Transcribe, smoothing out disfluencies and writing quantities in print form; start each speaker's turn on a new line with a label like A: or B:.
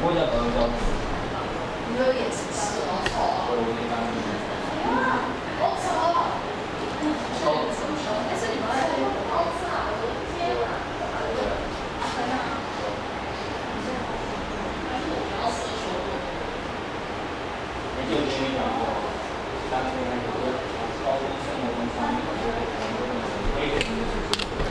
A: 我也搞搞。
B: 你有眼神是好丑啊！
A: 我没当。
B: 好丑！但是你们在好丑啊！我的天啊！真的。然后是说，
A: 也就去年当年那个高中生活中上面，可以。